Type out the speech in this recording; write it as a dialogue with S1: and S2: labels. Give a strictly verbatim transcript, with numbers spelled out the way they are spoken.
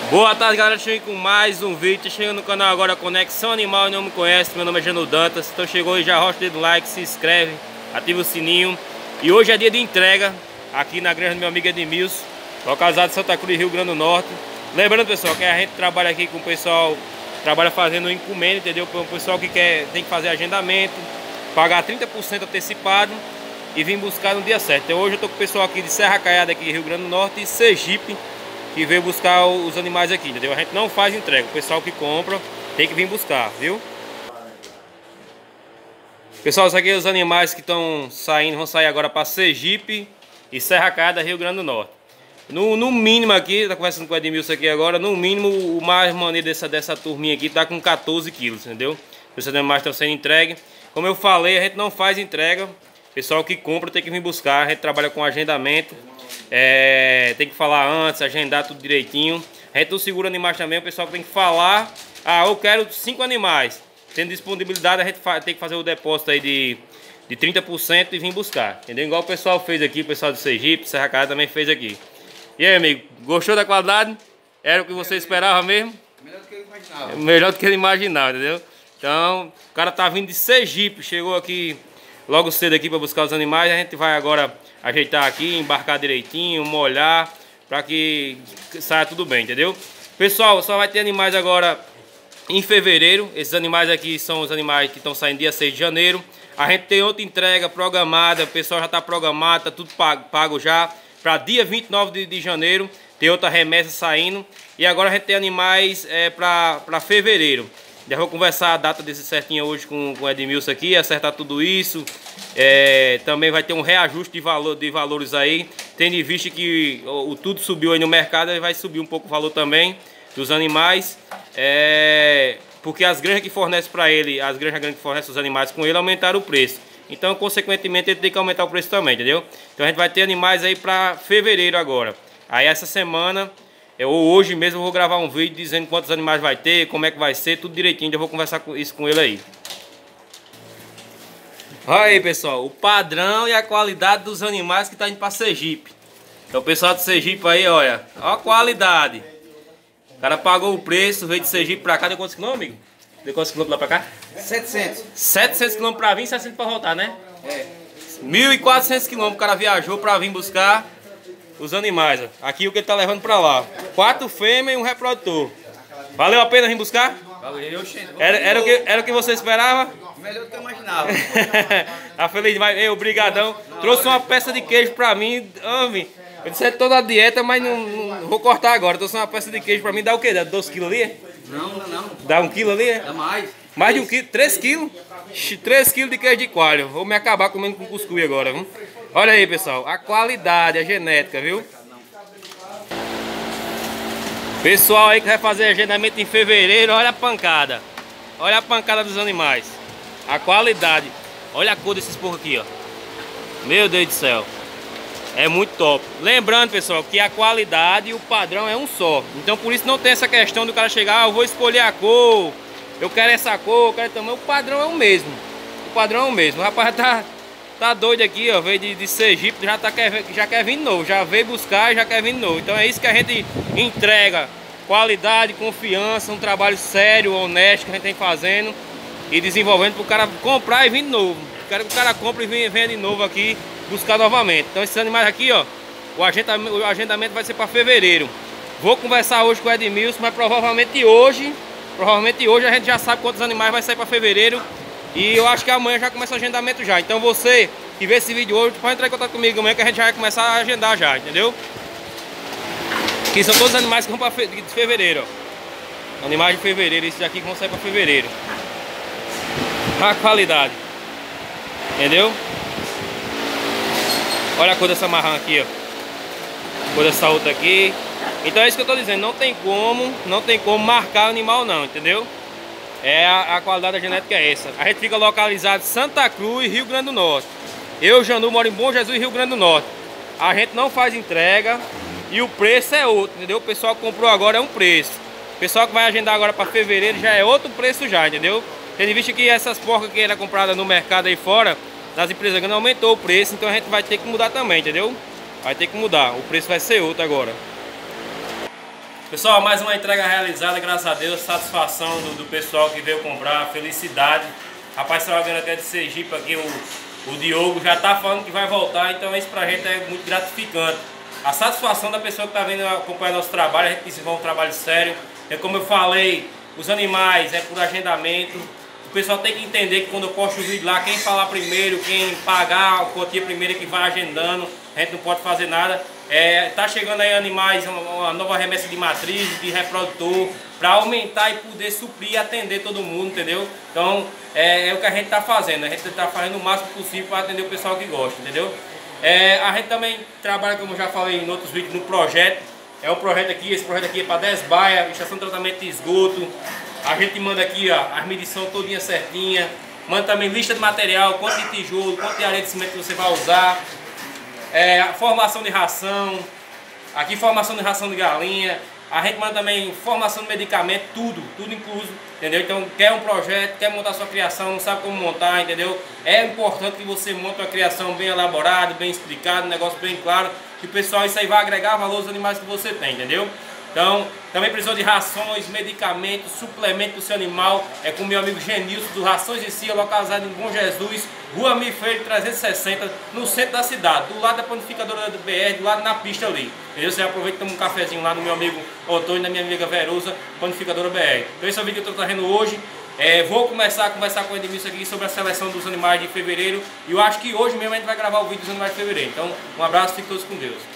S1: Boa tarde, galera, cheguei com mais um vídeo. Chegando no canal agora Conexão Animal. Não me conhece, meu nome é Jano Dantas. Então chegou aí, já rocha o dedo no like, se inscreve, ativa o sininho. E hoje é dia de entrega aqui na granja do meu amigo Edmilson, localizado em Santa Cruz, Rio Grande do Norte. Lembrando, pessoal, que a gente trabalha aqui com o pessoal, trabalha fazendo encomenda, entendeu? O pessoal que quer, tem que fazer agendamento, pagar trinta por cento antecipado e vir buscar no dia certo. Então hoje eu tô com o pessoal aqui de Serra Caiada, aqui Rio Grande do Norte, e Sergipe, que veio buscar os animais aqui, entendeu? A gente não faz entrega, o pessoal que compra tem que vir buscar, viu? Pessoal, isso aqui é os animais que estão saindo, vão sair agora para Sergipe e Serra Caiada, Rio Grande do Norte. No, no mínimo aqui, tá conversando com o Edmilson aqui agora, no mínimo o mais maneiro dessa, dessa turminha aqui tá com quatorze quilos, entendeu? Os animais estão sendo entregues. Como eu falei, a gente não faz entrega, o pessoal que compra tem que vir buscar, a gente trabalha com agendamento. É, tem que falar antes, agendar tudo direitinho. A gente não segura animais também, o pessoal tem que falar: ah, eu quero cinco animais. Tendo disponibilidade, a gente tem que fazer o depósito aí de, de trinta por cento e vir buscar, entendeu? Igual o pessoal fez aqui, o pessoal do Sergipe, Serra Caiada também fez aqui. E aí, amigo, gostou da qualidade? Era o que você esperava mesmo?
S2: Melhor do que ele imaginava.
S1: Melhor do que ele imaginava, entendeu? Então, o cara tá vindo de Sergipe, chegou aqui logo cedo aqui para buscar os animais. A gente vai agora ajeitar aqui, embarcar direitinho, molhar, para que saia tudo bem, entendeu? Pessoal, só vai ter animais agora em fevereiro. Esses animais aqui são os animais que estão saindo dia seis de janeiro. A gente tem outra entrega programada, o pessoal já está programado, tá tudo pago, pago já. Para dia vinte e nove de, de janeiro, tem outra remessa saindo. E agora a gente tem animais é, para fevereiro. Já vou conversar a data desse certinho hoje com, com o Edmilson aqui, acertar tudo isso. É, também vai ter um reajuste de, valor, de valores aí, tendo em vista que o, o tudo subiu aí no mercado, e vai subir um pouco o valor também dos animais. É, porque as granjas que fornecem para ele, as granjas grandes que fornecem os animais com ele, aumentaram o preço. Então, consequentemente, ele tem que aumentar o preço também, entendeu? Então a gente vai ter animais aí para fevereiro agora. Aí essa semana, eu, hoje mesmo, eu vou gravar um vídeo dizendo quantos animais vai ter, como é que vai ser, tudo direitinho. Eu vou conversar com isso com ele aí. Olha aí, pessoal, o padrão e a qualidade dos animais que tá indo para Sergipe. Então o pessoal de Sergipe aí, olha, olha a qualidade. O cara pagou o preço, veio de Sergipe para cá, deu quantos quilômetros, amigo? Deu quantos quilômetros lá para cá?
S2: setecentos.
S1: setecentos quilômetros para vir e seiscentos para voltar, né?
S2: É.
S1: mil e quatrocentos quilômetros o cara viajou para vir buscar os animais. Ó. Aqui o que ele tá levando para lá. Quatro fêmeas e um reprodutor. Valeu a pena vir buscar?
S2: Valeu,
S1: Era, era, o que, era o que você esperava?
S2: Melhor do que eu imaginava.
S1: A feliz demais. Ei, obrigadão. Trouxe uma peça de queijo pra mim. Homem, eu disse toda a dieta, mas não, não vou cortar agora. Trouxe uma peça de queijo pra mim. Dá o quê? Dá doze quilos ali?
S2: Não, não, não.
S1: Dá um quilo ali?
S2: Dá mais.
S1: Mais de um quilo? três quilos? três quilos de queijo de coalho. Vou me acabar comendo com cuscuz agora, viu? Olha aí, pessoal. A qualidade, a genética, viu? Pessoal aí que vai fazer agendamento em fevereiro, olha a pancada. Olha a pancada dos animais. A qualidade. Olha a cor desses porcos aqui, ó. Meu Deus do céu. É muito top. Lembrando, pessoal, que a qualidade e o padrão é um só. Então por isso não tem essa questão do cara chegar: ah, eu vou escolher a cor, eu quero essa cor, eu quero tamanho. O padrão é o mesmo. O padrão é o mesmo. O rapaz tá, tá doido aqui, ó. Veio de, de Sergipe, já, tá, quer, já quer vir de novo. Já veio buscar e já quer vir de novo. Então é isso que a gente entrega. Qualidade, confiança, um trabalho sério, honesto que a gente tem fazendo e desenvolvendo para o cara comprar e vir de novo. Quero que o cara compre e venha, venha de novo aqui buscar novamente. Então esses animais aqui, ó, o agendamento, o agendamento vai ser para fevereiro. Vou conversar hoje com o Edmilson, mas provavelmente hoje, provavelmente hoje a gente já sabe quantos animais vai sair para fevereiro. E eu acho que amanhã já começa o agendamento já. Então você que vê esse vídeo hoje, pode entrar em contato comigo amanhã que a gente já vai começar a agendar já, entendeu? Que são todos os animais que vão para fe de fevereiro, ó. Animais de fevereiro, esses aqui que vão sair para fevereiro. A qualidade. Entendeu? Olha a cor dessa marrã aqui, ó. A cor dessa outra aqui. Então é isso que eu tô dizendo. Não tem como, não tem como marcar o animal não, entendeu? É a, a qualidade da genética é essa. A gente fica localizado em Santa Cruz, Rio Grande do Norte. Eu, Janu, moro em Bom Jesus, Rio Grande do Norte. A gente não faz entrega. E o preço é outro, entendeu? O pessoal que comprou agora é um preço. O pessoal que vai agendar agora para fevereiro já é outro preço já, entendeu? Tendo em vista que essas porcas que era comprada no mercado aí fora, nas empresas grandes, aumentou o preço, então a gente vai ter que mudar também, entendeu? Vai ter que mudar, o preço vai ser outro agora. Pessoal, mais uma entrega realizada, graças a Deus, satisfação do, do pessoal que veio comprar, felicidade. Rapaz, saiu alguém até de Sergipe aqui, o, o Diogo já tá falando que vai voltar, então isso pra gente é muito gratificante. A satisfação da pessoa que tá vindo acompanhar nosso trabalho, a gente desenvolve um trabalho sério. É como eu falei, os animais é por agendamento. O pessoal tem que entender que quando eu posto o vídeo lá, quem falar primeiro, quem pagar a quantia primeiro é que vai agendando, a gente não pode fazer nada. É, tá chegando aí animais, uma, uma nova remessa de matriz, de reprodutor, para aumentar e poder suprir e atender todo mundo, entendeu? Então é, é o que a gente tá fazendo, a gente tá fazendo o máximo possível para atender o pessoal que gosta, entendeu? É, a gente também trabalha, como eu já falei em outros vídeos, no projeto. É um projeto aqui, esse projeto aqui é para dez baias, estação de tratamento de esgoto. A gente manda aqui ó, as medições todinha certinha. Manda também lista de material, quanto de tijolo, quanto de areia de cimento que você vai usar. É, formação de ração. Aqui formação de ração de galinha. A gente manda também formação de medicamento, tudo, tudo incluso, entendeu? Então quer um projeto, quer montar sua criação, não sabe como montar, entendeu? É importante que você monte uma criação bem elaborada, bem explicada, um negócio bem claro, que o pessoal, isso aí vai agregar valor aos animais que você tem, entendeu? Então, também precisou de rações, medicamentos, suplemento do seu animal. É com o meu amigo Genilson, do Rações em Si, localizado em Bom Jesus, Rua Mifreire trezentos e sessenta, no centro da cidade, do lado da panificadora do B R, do lado na pista ali. Entendeu? Você aproveita e toma um cafezinho lá no meu amigo Otônio e na minha amiga Verosa, panificadora B R. Então esse é o vídeo que eu estou trazendo hoje. É, vou começar a conversar com o Edmilson aqui sobre a seleção dos animais de fevereiro. E eu acho que hoje mesmo a gente vai gravar o vídeo dos animais de fevereiro. Então, um abraço, fiquem todos com Deus.